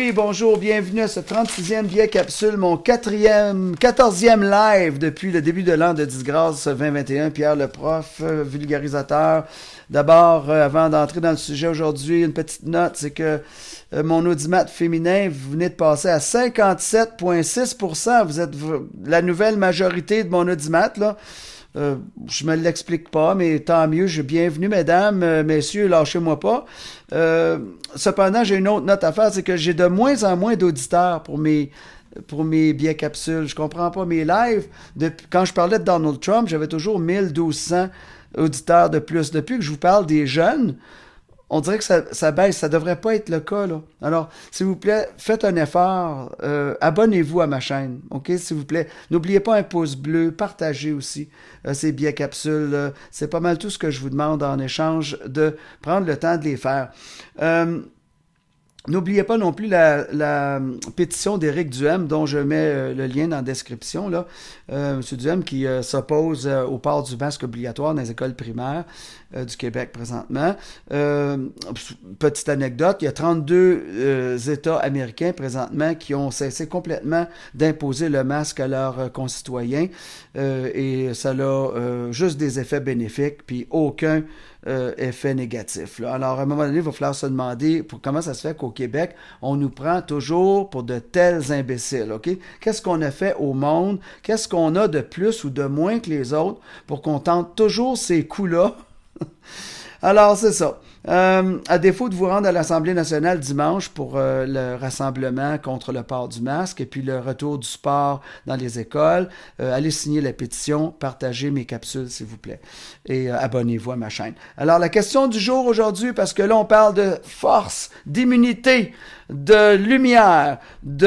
Oui, bonjour, bienvenue à ce 36e Biais Capsule, mon 14e live depuis le début de l'an de disgrâce 2021. Pierre le prof, vulgarisateur. D'abord, avant d'entrer dans le sujet aujourd'hui, une petite note, c'est que mon audimat féminin, vous venez de passer à 57,6%. Vous êtes la nouvelle majorité de mon audimat, là. Je me l'explique pas, mais tant mieux. Bienvenue, mesdames, messieurs, lâchez-moi pas. Cependant, j'ai une autre note à faire, c'est que j'ai de moins en moins d'auditeurs pour mes biais capsules. Je comprends pas mes lives. Quand je parlais de Donald Trump, j'avais toujours 1200 auditeurs de plus. Depuis que je vous parle des jeunes, on dirait que ça baisse. Ça devrait pas être le cas, là. Alors, s'il vous plaît, faites un effort. Abonnez-vous à ma chaîne, OK? S'il vous plaît. N'oubliez pas un pouce bleu. Partagez aussi ces biais capsules. C'est pas mal tout ce que je vous demande en échange de prendre le temps de les faire. N'oubliez pas non plus la pétition d'Éric Duhem, dont je mets le lien dans la description. Là. Monsieur Duhem qui s'oppose au port du masque obligatoire dans les écoles primaires du Québec présentement. Petite anecdote, il y a 32 États américains présentement qui ont cessé complètement d'imposer le masque à leurs concitoyens et ça a juste des effets bénéfiques, puis aucun effet négatif. Là. Alors, à un moment donné, il va falloir se demander comment ça se fait qu'au Québec, on nous prend toujours pour de tels imbéciles. OK? Qu'est-ce qu'on a fait au monde? Qu'est-ce qu'on a de plus ou de moins que les autres pour qu'on tente toujours ces coups-là? Alors, c'est ça. À défaut de vous rendre à l'Assemblée nationale dimanche pour le rassemblement contre le port du masque et puis le retour du sport dans les écoles, allez signer la pétition, partagez mes capsules, s'il vous plaît, et abonnez-vous à ma chaîne. Alors, la question du jour aujourd'hui, parce que là, on parle de force, d'immunité, de lumière,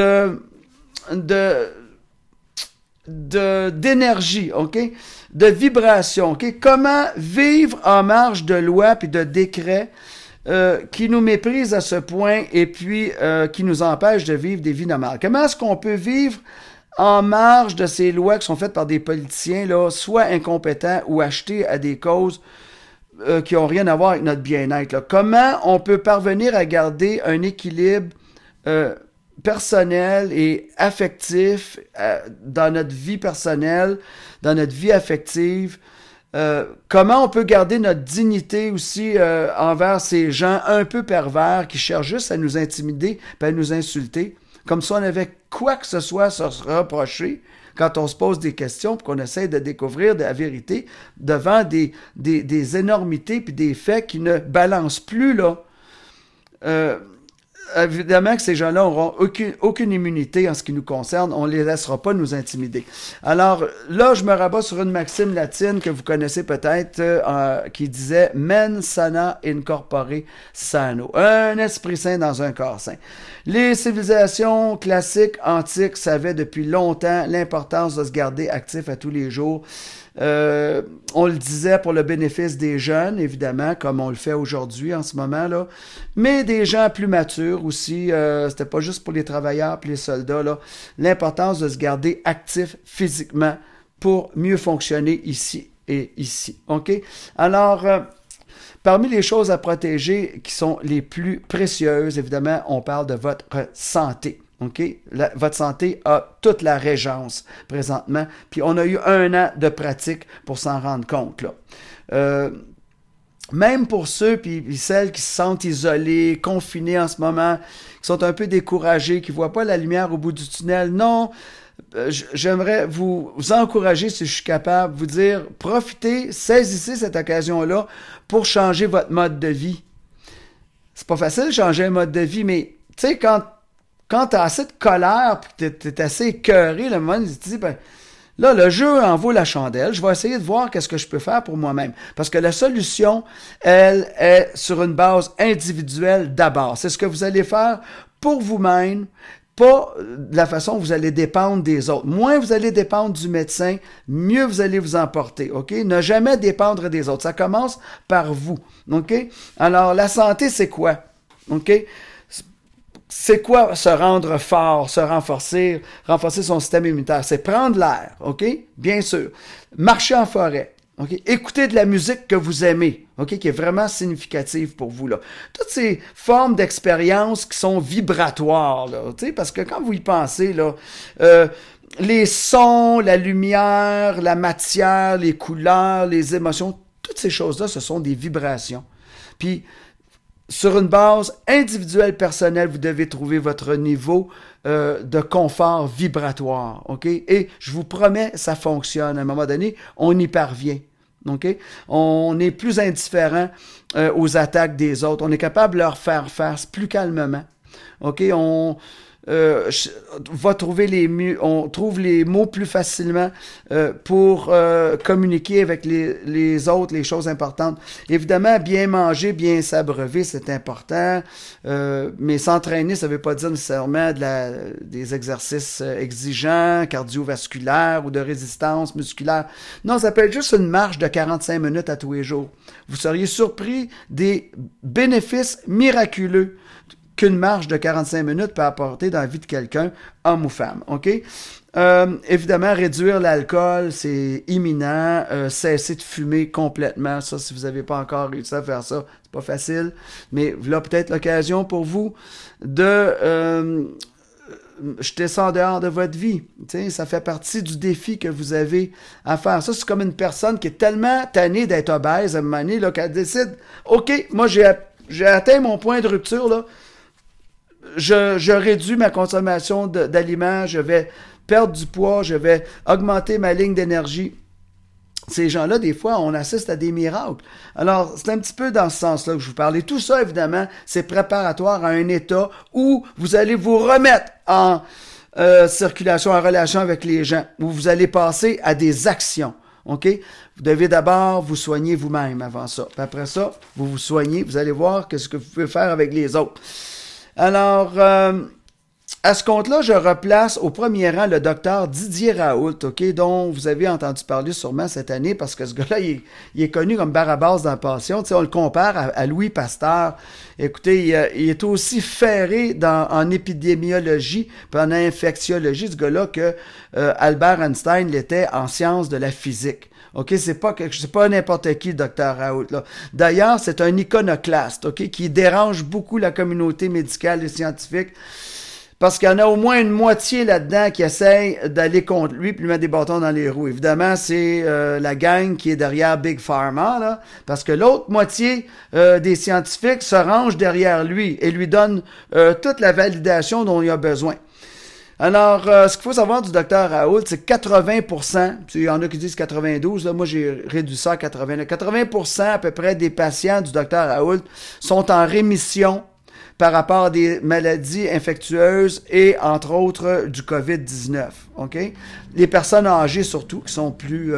d'énergie, OK? De vibration, OK? Comment vivre en marge de loi puis de décrets qui nous méprisent à ce point et puis qui nous empêchent de vivre des vies normales? Comment est-ce qu'on peut vivre en marge de ces lois qui sont faites par des politiciens, là, soit incompétents ou achetés à des causes qui n'ont rien à voir avec notre bien-être, là? Comment on peut parvenir à garder un équilibre personnel et affectif dans notre vie personnelle, dans notre vie affective, comment on peut garder notre dignité aussi envers ces gens un peu pervers qui cherchent juste à nous intimider et à nous insulter, comme si on avait quoi que ce soit à se reprocher quand on se pose des questions et qu'on essaie de découvrir de la vérité devant des énormités puis des faits qui ne balancent plus, là. Évidemment que ces gens-là n'auront aucune immunité en ce qui nous concerne. On ne les laissera pas nous intimider. Alors là, je me rabats sur une maxime latine que vous connaissez peut-être qui disait « Mens sana in corpore sano ». Un esprit sain dans un corps sain. Les civilisations classiques, antiques, savaient depuis longtemps l'importance de se garder actif à tous les jours. On le disait pour le bénéfice des jeunes, évidemment, comme on le fait aujourd'hui en ce moment-là, mais des gens plus matures aussi, c'était pas juste pour les travailleurs et les soldats, là, l'importance de se garder actif physiquement pour mieux fonctionner ici et ici. OK? Alors, parmi les choses à protéger qui sont les plus précieuses, évidemment, on parle de votre santé. OK? Votre santé a toute la régence présentement. Puis on a eu 1 an de pratique pour s'en rendre compte, là. Même pour ceux puis celles qui se sentent isolés, confinés en ce moment, qui sont un peu découragés, qui ne voient pas la lumière au bout du tunnel, non, j'aimerais vous encourager, si je suis capable, vous dire, profitez, saisissez cette occasion-là pour changer votre mode de vie. C'est pas facile de changer un mode de vie, mais tu sais, quand tu as assez de colère et que tu es assez écœuré, le moment où tu te dis, ben, là, le jeu en vaut la chandelle. Je vais essayer de voir qu'est-ce que je peux faire pour moi-même. Parce que la solution, elle, est sur une base individuelle d'abord. C'est ce que vous allez faire pour vous-même, pas de la façon dont vous allez dépendre des autres. Moins vous allez dépendre du médecin, mieux vous allez vous emporter. OK? Ne jamais dépendre des autres. Ça commence par vous. OK? Alors, la santé, c'est quoi? OK? C'est quoi se rendre fort, se renforcer son système immunitaire? C'est prendre l'air, OK? Bien sûr. Marcher en forêt, OK? Écoutez de la musique que vous aimez, OK? Qui est vraiment significative pour vous, là. Toutes ces formes d'expérience qui sont vibratoires, là, tu sais, parce que quand vous y pensez, là, les sons, la lumière, la matière, les couleurs, les émotions, toutes ces choses-là, ce sont des vibrations. Puis, sur une base individuelle, personnelle, vous devez trouver votre niveau de confort vibratoire, OK? Et je vous promets, ça fonctionne. À un moment donné, on y parvient, OK? On est plus indifférent aux attaques des autres. On est capable de leur faire face plus calmement, OK? On va trouver on trouve les mots plus facilement pour communiquer avec les autres, les choses importantes. Évidemment, bien manger, bien s'abreuver, c'est important, mais s'entraîner, ça ne veut pas dire nécessairement des exercices exigeants, cardiovasculaires ou de résistance musculaire. Non, ça peut être juste une marche de 45 minutes à tous les jours. Vous seriez surpris des bénéfices miraculeux qu'une marche de 45 minutes peut apporter dans la vie de quelqu'un, homme ou femme, OK? Évidemment, réduire l'alcool, c'est imminent. Cesser de fumer complètement. Ça, si vous n'avez pas encore réussi à faire ça, c'est pas facile. Mais là, peut-être l'occasion pour vous de jeter ça en dehors de votre vie. T'sais, ça fait partie du défi que vous avez à faire. Ça, c'est comme une personne qui est tellement tannée d'être obèse à un moment donné, là, qu'elle décide, OK, moi, j'ai atteint mon point de rupture, là. Je réduis ma consommation d'aliments, je vais perdre du poids, je vais augmenter ma ligne d'énergie. Ces gens-là, des fois, on assiste à des miracles. Alors, c'est un petit peu dans ce sens-là que je vous parlais. Tout ça, évidemment, c'est préparatoire à un état où vous allez vous remettre en circulation, en relation avec les gens, où vous allez passer à des actions. OK? Vous devez d'abord vous soigner vous-même avant ça. Puis après ça, vous vous soignez, vous allez voir ce que vous pouvez faire avec les autres. Alors, à ce compte-là, je replace au premier rang le docteur Didier Raoult, OK, dont vous avez entendu parler sûrement cette année, parce que ce gars-là, il est connu comme Barabas dans la Passion. Tu sais, on le compare à Louis Pasteur. Écoutez, il est aussi ferré en épidémiologie puis en infectiologie, ce gars-là, que Albert Einstein l'était en sciences de la physique. OK, c'est pas n'importe qui, le docteur Raoult, là. D'ailleurs, c'est un iconoclaste, OK, qui dérange beaucoup la communauté médicale et scientifique. Parce qu'il y en a au moins une moitié là-dedans qui essaye d'aller contre lui puis lui mettre des bâtons dans les roues. Évidemment, c'est la gang qui est derrière Big Pharma, là, parce que l'autre moitié des scientifiques se range derrière lui et lui donne toute la validation dont il a besoin. Alors, ce qu'il faut savoir du docteur Raoult, c'est que 80%, il y en a qui disent 92, là, moi j'ai réduit ça à 80%, 80% à peu près des patients du docteur Raoult sont en rémission par rapport à des maladies infectieuses et, entre autres, du COVID-19. OK? Les personnes âgées, surtout, qui sont plus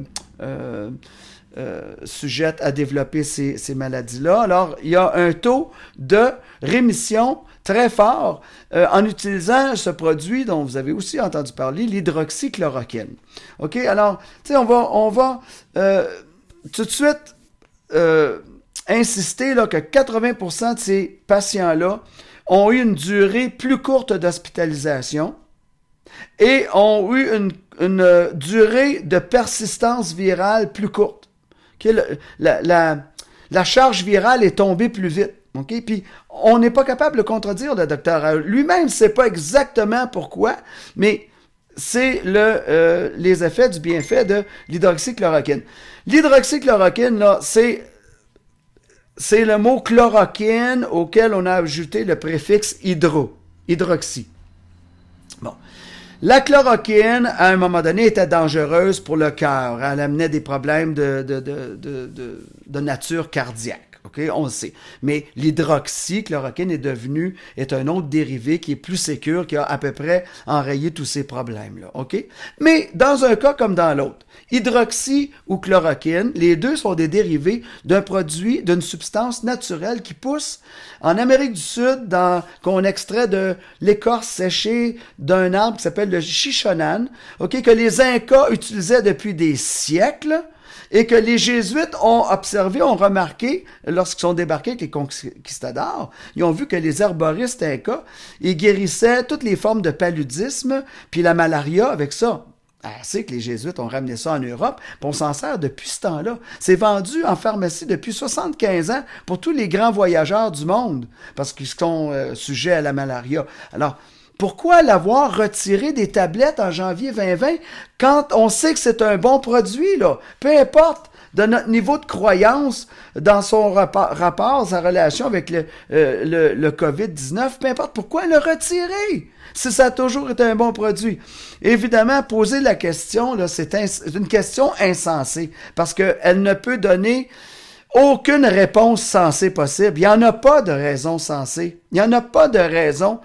sujettes à développer ces maladies-là. Alors, il y a un taux de rémission très fort en utilisant ce produit dont vous avez aussi entendu parler, l'hydroxychloroquine. OK? Alors, tu sais, on va tout de suite insister là, que 80% de ces patients-là ont eu une durée plus courte d'hospitalisation et ont eu une durée de persistance virale plus courte. Okay? La charge virale est tombée plus vite. Okay? Puis, on n'est pas capable de le contredire, le docteur Raoult. Lui-même ne sait pas exactement pourquoi, mais c'est les effets du bienfait de l'hydroxychloroquine. L'hydroxychloroquine, là, c'est le mot chloroquine auquel on a ajouté le préfixe hydroxy. Bon. La chloroquine, à un moment donné, était dangereuse pour le cœur. Elle amenait des problèmes de nature cardiaque. OK, on le sait. Mais l'hydroxychloroquine est un autre dérivé qui est plus sécure, qui a à peu près enrayé tous ces problèmes-là. OK? Mais dans un cas comme dans l'autre, hydroxy ou chloroquine, les deux sont des dérivés d'un produit, d'une substance naturelle qui pousse en Amérique du Sud, qu'on extrait de l'écorce séchée d'un arbre qui s'appelle le chichonan, OK, que les Incas utilisaient depuis des siècles, et que les Jésuites ont observé, ont remarqué, lorsqu'ils sont débarqués avec les conquistadors, ils ont vu que les herboristes incas, ils guérissaient toutes les formes de paludisme, puis la malaria avec ça. assez que les Jésuites ont ramené ça en Europe, puis on s'en sert depuis ce temps-là. C'est vendu en pharmacie depuis 75 ans pour tous les grands voyageurs du monde, parce qu'ils sont sujets à la malaria. Alors, pourquoi l'avoir retiré des tablettes en janvier 2020 quand on sait que c'est un bon produit, là? Peu importe de notre niveau de croyance dans son rapport, sa relation avec le COVID-19, peu importe, pourquoi le retirer si ça a toujours été un bon produit? Évidemment, poser la question, là, c'est une question insensée, parce qu'elle ne peut donner aucune réponse sensée possible. Il n'y en a pas de raison sensée. Il n'y en a pas de raison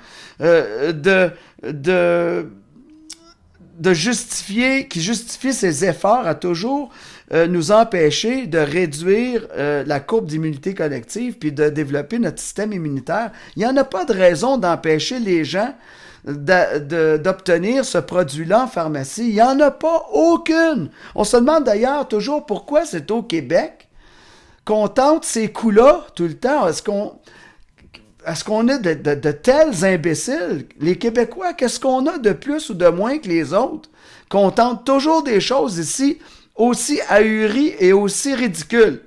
qui justifie ses efforts à toujours nous empêcher de réduire la courbe d'immunité collective puis de développer notre système immunitaire. Il n'y en a pas de raison d'empêcher les gens d'obtenir ce produit-là en pharmacie. Il n'y en a pas aucune. On se demande d'ailleurs toujours pourquoi c'est au Québec qu'on tente ces coups-là tout le temps. Est-ce qu'on est de tels imbéciles? Les Québécois, qu'est-ce qu'on a de plus ou de moins que les autres? Qu'on tente toujours des choses ici aussi ahuries et aussi ridicules.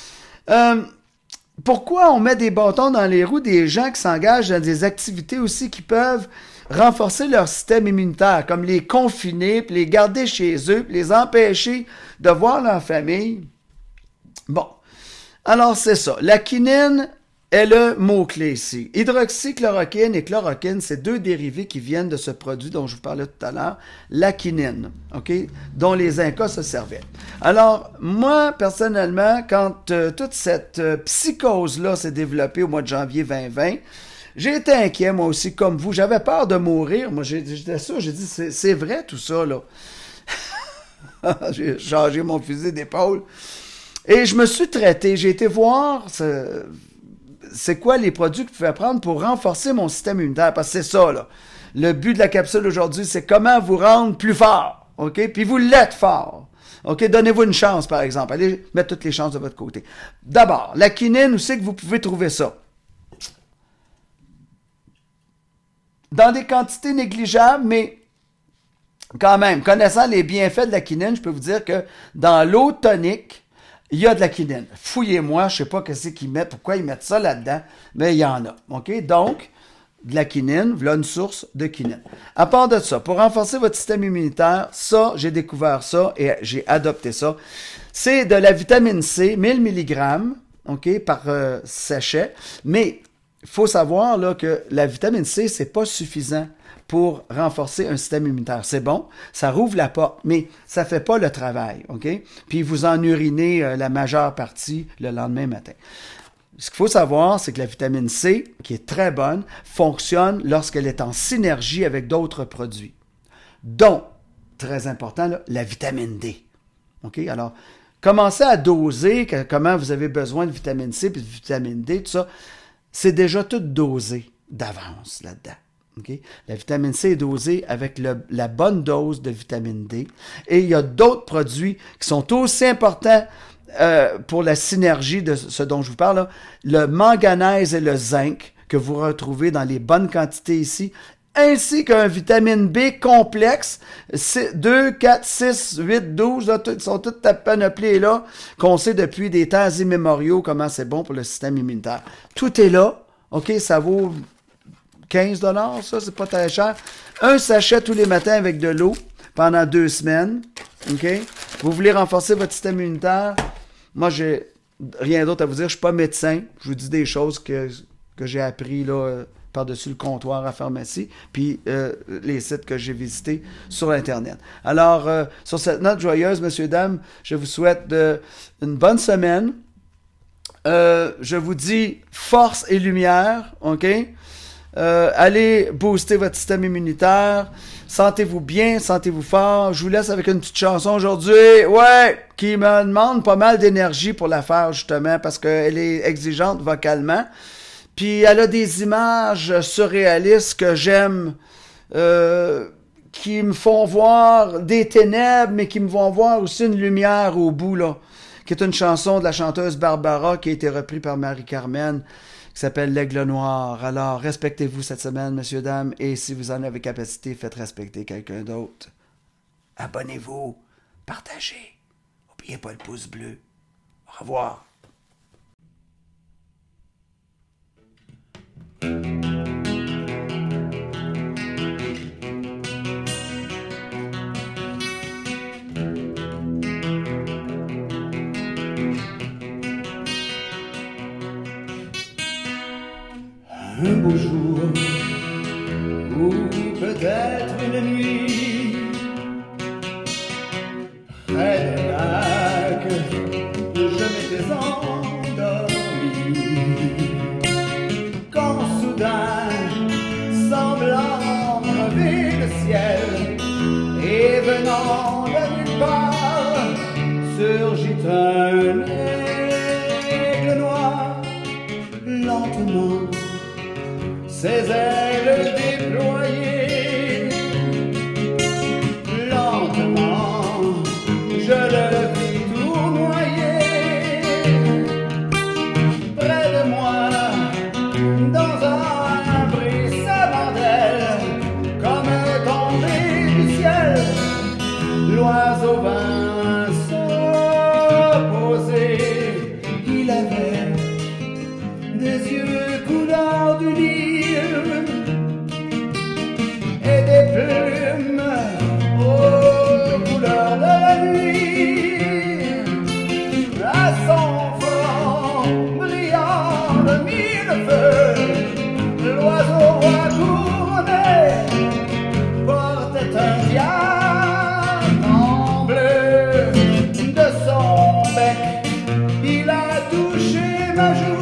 Pourquoi on met des bâtons dans les roues des gens qui s'engagent dans des activités aussi qui peuvent renforcer leur système immunitaire, comme les confiner, puis les garder chez eux, puis les empêcher de voir leur famille? Bon, alors c'est ça. La quinine est le mot-clé ici. Hydroxychloroquine et chloroquine, c'est deux dérivés qui viennent de ce produit dont je vous parlais tout à l'heure, la quinine, OK, dont les Incas se servaient. Alors, moi, personnellement, quand toute cette psychose-là s'est développée au mois de janvier 2020, j'ai été inquiet, moi aussi, comme vous. J'avais peur de mourir. Moi, j'étais sûr, j'ai dit, c'est vrai tout ça, là. J'ai changé mon fusil d'épaule. Et je me suis traité. J'ai été voir c'est quoi les produits que je pouvais prendre pour renforcer mon système immunitaire. Parce que c'est ça, là. Le but de la capsule aujourd'hui, c'est comment vous rendre plus fort. OK? Puis vous l'êtes fort. OK? Donnez-vous une chance, par exemple. Allez mettre toutes les chances de votre côté. D'abord, la quinine, où c'est que vous pouvez trouver ça? Dans des quantités négligeables, mais quand même, connaissant les bienfaits de la quinine, je peux vous dire que dans l'eau tonique, il y a de la quinine. Fouillez-moi, je sais pas qu'est-ce qu'ils mettent, pourquoi ils mettent ça là-dedans, mais il y en a. OK? Donc, de la quinine, voilà une source de quinine. À part de ça, pour renforcer votre système immunitaire, ça, j'ai découvert ça et j'ai adopté ça. C'est de la vitamine C, 1000 mg, OK, par sachet, mais il faut savoir là, que la vitamine C, c'est pas suffisant pour renforcer un système immunitaire. C'est bon, ça rouvre la porte, mais ça fait pas le travail, OK? Puis vous en urinez la majeure partie le lendemain matin. Ce qu'il faut savoir, c'est que la vitamine C, qui est très bonne, fonctionne lorsqu'elle est en synergie avec d'autres produits, dont, très important, là, la vitamine D. OK? Alors, commencez à doser comment vous avez besoin de vitamine C et de vitamine D, tout ça. C'est déjà tout dosé d'avance là-dedans. Okay? La vitamine C est dosée avec la bonne dose de vitamine D. Et il y a d'autres produits qui sont aussi importants pour la synergie de ce dont je vous parle. Là. Le manganèse et le zinc que vous retrouvez dans les bonnes quantités ici, ainsi qu'un vitamine B complexe, 2, 4, 6, 8, 12, là, ils sont toutes panopliés là, qu'on sait depuis des temps immémoriaux comment c'est bon pour le système immunitaire. Tout est là, OK, ça vaut 15 $, ça, c'est pas très cher. Un sachet tous les matins avec de l'eau pendant 2 semaines, OK? Vous voulez renforcer votre système immunitaire? Moi, j'ai rien d'autre à vous dire, je suis pas médecin, je vous dis des choses que j'ai appris là, par-dessus le comptoir à pharmacie, puis les sites que j'ai visités sur Internet. Alors, sur cette note joyeuse, messieurs, dames, je vous souhaite une bonne semaine. Je vous dis force et lumière, OK? Allez booster votre système immunitaire. Sentez-vous bien, sentez-vous fort. Je vous laisse avec une petite chanson aujourd'hui, ouais, qui me demande pas mal d'énergie pour la faire, justement, parce qu'elle est exigeante vocalement. Puis elle a des images surréalistes que j'aime, qui me font voir des ténèbres, mais qui me font voir aussi une lumière au bout, là, qui est une chanson de la chanteuse Barbara qui a été reprise par Marie-Carmen, qui s'appelle L'Aigle Noir. Alors, respectez-vous cette semaine, messieurs, dames, et si vous en avez capacité, faites respecter quelqu'un d'autre. abonnez-vous, partagez. N'oubliez pas le pouce bleu. Au revoir. Un beau jour, ou peut-être une nuit, près d'un lac, je m'étais endormi, quand soudain, semblant crever le ciel, et venant de nulle part, surgit un aigle noir, lentement, ses ailes déployées, lentement, je le vis tournoyer, près de moi, dans un bruissement d'ailes, comme tombé du ciel, l'oiseau vint se poser, il avait des yeux couleur du Nil, et des plumes aux couleurs de la nuit, à son front brillant de mille feux, l'oiseau à couronné portait un diamant bleu, de son bec il a touché ma joue.